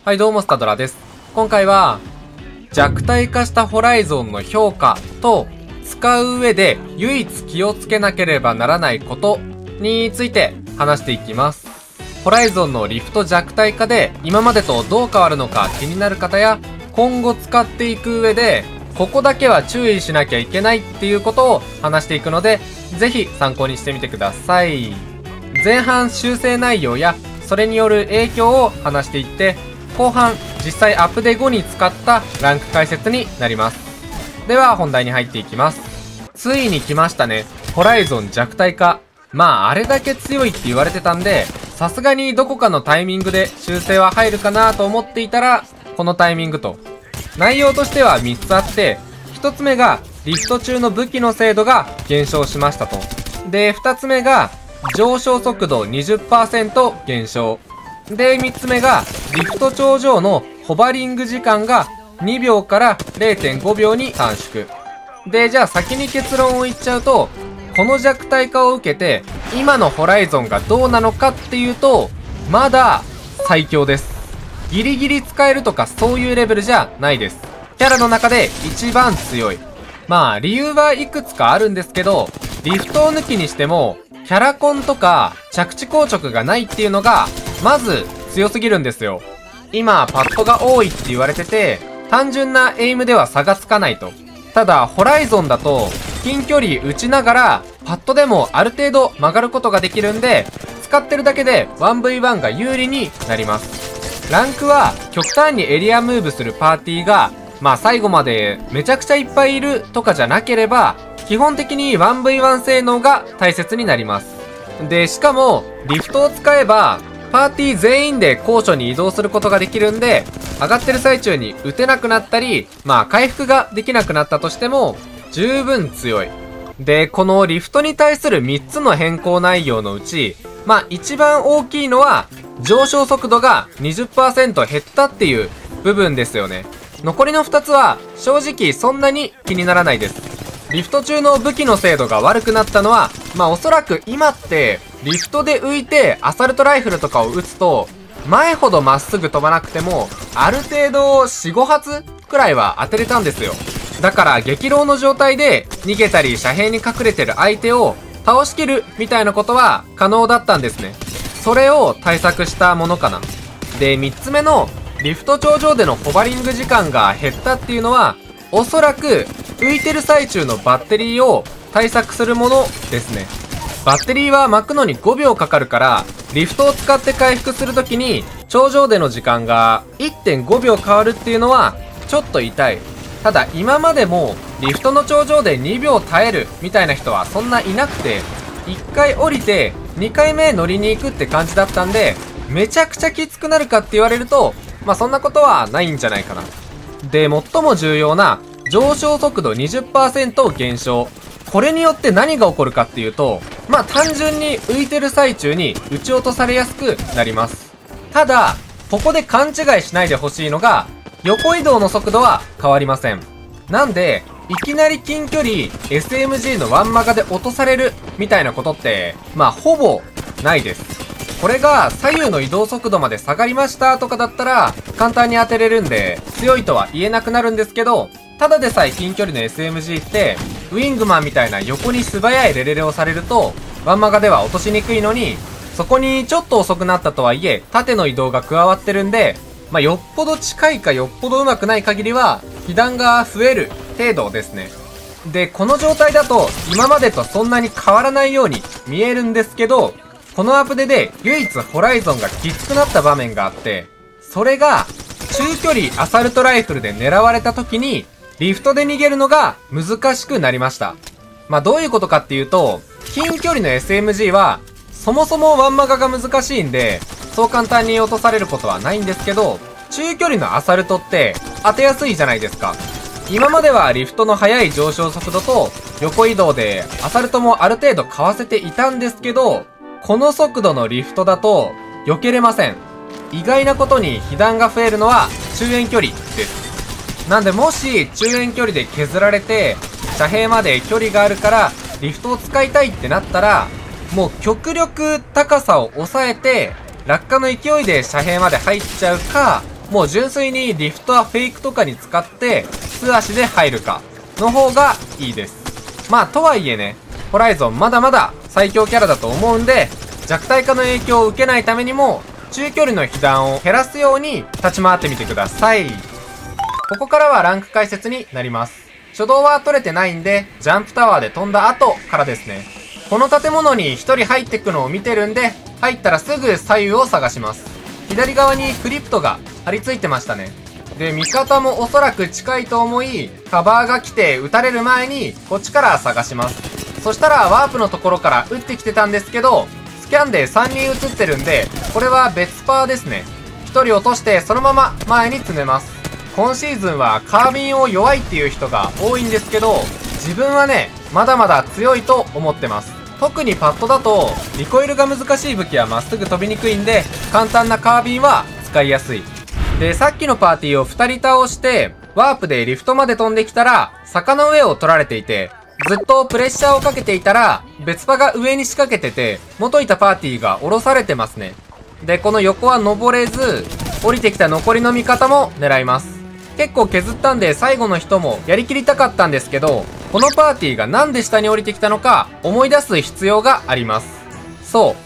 はいどうもスタドラです。今回は弱体化したホライゾンの評価と使う上で唯一気をつけなければならないことについて話していきます。ホライゾンのリフト弱体化で今までとどう変わるのか気になる方や、今後使っていく上でここだけは注意しなきゃいけないっていうことを話していくので、ぜひ参考にしてみてください。前半修正内容やそれによる影響を話していって、後半実際アップデ後に使ったランク解説になります。では本題に入っていきます。ついに来ましたね、ホライゾン弱体化。あれだけ強いって言われてたんで、さすがにどこかのタイミングで修正は入るかなと思っていたら、このタイミングと。内容としては3つあって、1つ目がリフト中の武器の精度が減少しましたと。で2つ目が上昇速度 20% 減少で、3つ目がリフト頂上のホバリング時間が2秒から 0.5 秒に短縮で、じゃあ先に結論を言っちゃうと、この弱体化を受けて今のホライゾンがどうなのかっていうと、まだ最強です。ギリギリ使えるとかそういうレベルじゃないです。キャラの中で一番強い。理由はいくつかあるんですけど、リフトを抜きにしてもキャラコンとか着地硬直がないっていうのがまず強すぎるんですよ。今パッドが多いって言われてて、単純なエイムでは差がつかないと。ただホライゾンだと近距離打ちながらパッドでもある程度曲がることができるんで、使ってるだけで 1v1 が有利になります。ランクは極端にエリアムーブするパーティーが最後までめちゃくちゃいっぱいいるとかじゃなければ、基本的に 1v1 性能が大切になります。でしかもリフトを使えばパーティー全員で高所に移動することができるんで、上がってる最中に打てなくなったり回復ができなくなったとしても十分強い。でこのリフトに対する3つの変更内容のうち、一番大きいのは上昇速度が 20% 減ったっていう部分ですよね。残りの2つは正直そんなに気にならないです。リフト中の武器の精度が悪くなったのは、おそらく今ってリフトで浮いてアサルトライフルとかを撃つと、前ほどまっすぐ飛ばなくてもある程度 4,5 発くらいは当てれたんですよ。だから激浪の状態で逃げたり遮蔽に隠れてる相手を倒しきるみたいなことは可能だったんですね。それを対策したものかな。で3つ目のリフト頂上でのホバリング時間が減ったっていうのは、おそらく浮いてる最中のバッテリーを対策するものですね。バッテリーは巻くのに5秒かかるから、リフトを使って回復するときに頂上での時間が 1.5 秒変わるっていうのはちょっと痛い。ただ今までもリフトの頂上で2秒耐えるみたいな人はそんないなくて、1回降りて2回目乗りに行くって感じだったんで、めちゃくちゃきつくなるかって言われるとそんなことはないんじゃないかな。で最も重要な上昇速度 20% 減少、これによって何が起こるかっていうと、単純に浮いてる最中に撃ち落とされやすくなります。ただここで勘違いしないでほしいのが、横移動の速度は変わりません。なんでいきなり近距離 SMG のワンマガで落とされるみたいなことってほぼないです。これが左右の移動速度まで下がりましたとかだったら簡単に当てれるんで強いとは言えなくなるんですけど、ただでさえ近距離の SMG ってウィングマンみたいな横に素早いレレレをされるとワンマガでは落としにくいのに、そこにちょっと遅くなったとはいえ縦の移動が加わってるんで、よっぽど近いかよっぽど上手くない限りは被弾が増える程度ですね。でこの状態だと今までとそんなに変わらないように見えるんですけど、このアップデで唯一ホライゾンがきつくなった場面があって、それが中距離アサルトライフルで狙われた時にリフトで逃げるのが難しくなりました。どういうことかっていうと、近距離の SMG はそもそもワンマガが難しいんでそう簡単に落とされることはないんですけど、中距離のアサルトって当てやすいじゃないですか。今まではリフトの速い上昇速度と横移動でアサルトもある程度かわせていたんですけど、この速度のリフトだと避けれません。意外なことに被弾が増えるのは中遠距離です。なんでもし中遠距離で削られて遮蔽まで距離があるからリフトを使いたいってなったら、もう極力高さを抑えて落下の勢いで遮蔽まで入っちゃうか、 もう純粋にリフトはフェイクとかに使って素足で入るかの方がいいです。まあとはいえね、ホライゾンまだまだ最強キャラだと思うんで、弱体化の影響を受けないためにも中距離の被弾を減らすように立ち回ってみてください。ここからはランク解説になります。初動は取れてないんで、ジャンプタワーで飛んだ後からですね。この建物に1人入ってくのを見てるんで、入ったらすぐ左右を探します。左側にクリプトが張り付いてましたね。で、味方もおそらく近いと思い、カバーが来て撃たれる前にこっちから探します。そしたらワープのところから撃ってきてたんですけど、スキャンで3人映ってるんで、これは別パーですね。1人落としてそのまま前に詰めます。今シーズンはカービンを弱いっていう人が多いんですけど、自分はね、まだまだ強いと思ってます。特にパッドだと、リコイルが難しい武器はまっすぐ飛びにくいんで、簡単なカービンは使いやすい。で、さっきのパーティーを2人倒して、ワープでリフトまで飛んできたら、坂の上を取られていて、ずっとプレッシャーをかけていたら、別パが上に仕掛けてて、元いたパーティーが降ろされてますね。で、この横は登れず、降りてきた残りの味方も狙います。結構削ったんで最後の人もやりきりたかったんですけど、このパーティーがなんで下に降りてきたのか思い出す必要があります。そう。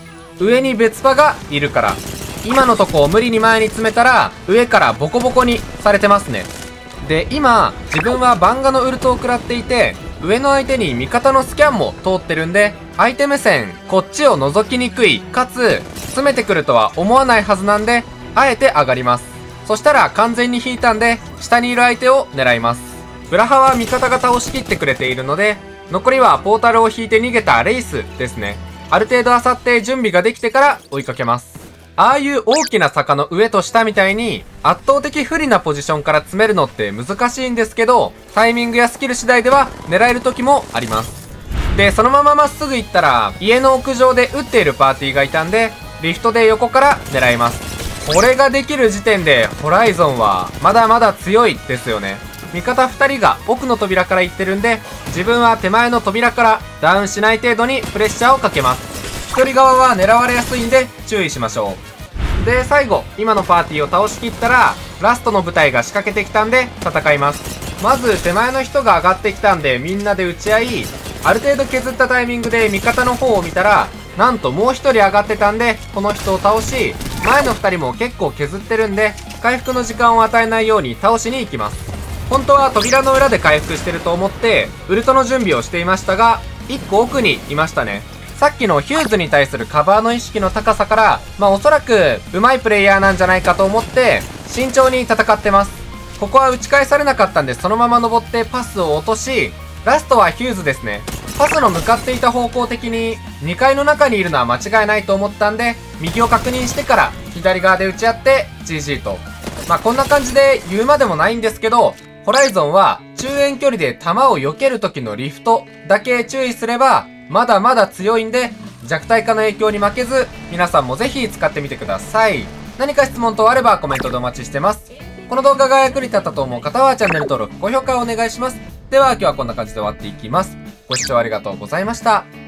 上に別パがいるから。今のとこを無理に前に詰めたら、上からボコボコにされてますね。で、今、自分はバンガのウルトを食らっていて、上の相手に味方のスキャンも通ってるんで、相手目線、こっちを覗きにくい、かつ、詰めてくるとは思わないはずなんで、あえて上がります。そしたら完全に引いたんで、下にいる相手を狙います。ブラハは味方が倒しきってくれているので、残りはポータルを引いて逃げたレイスですね。ある程度漁って準備ができてから追いかけます。ああいう大きな坂の上と下みたいに、圧倒的不利なポジションから詰めるのって難しいんですけど、タイミングやスキル次第では狙える時もあります。で、そのまままっすぐ行ったら、家の屋上で撃っているパーティーがいたんで、リフトで横から狙います。これができる時点で、ホライゾンはまだまだ強いですよね。味方2人が奥の扉から行ってるんで、自分は手前の扉からダウンしない程度にプレッシャーをかけます。1人側は狙われやすいんで注意しましょう。で、最後、今のパーティーを倒しきったら、ラストの部隊が仕掛けてきたんで戦います。まず手前の人が上がってきたんでみんなで撃ち合い、ある程度削ったタイミングで味方の方を見たら、なんともう1人上がってたんで、この人を倒し、前の2人も結構削ってるんで、回復の時間を与えないように倒しに行きます。本当は扉の裏で回復してると思って、ウルトの準備をしていましたが、1個奥にいましたね。さっきのヒューズに対するカバーの意識の高さから、おそらく上手いプレイヤーなんじゃないかと思って、慎重に戦ってます。ここは打ち返されなかったんで、そのまま登ってパスを落とし、ラストはヒューズですね。パスの向かっていた方向的に2階の中にいるのは間違いないと思ったんで、右を確認してから左側で打ち合って GG と。こんな感じで言うまでもないんですけど、ホライゾンは中遠距離で弾を避ける時のリフトだけ注意すればまだまだ強いんで、弱体化の影響に負けず皆さんもぜひ使ってみてください。何か質問等あればコメントでお待ちしてます。この動画が役に立ったと思う方はチャンネル登録、高評価をお願いします。では今日はこんな感じで終わっていきます。ご視聴ありがとうございました。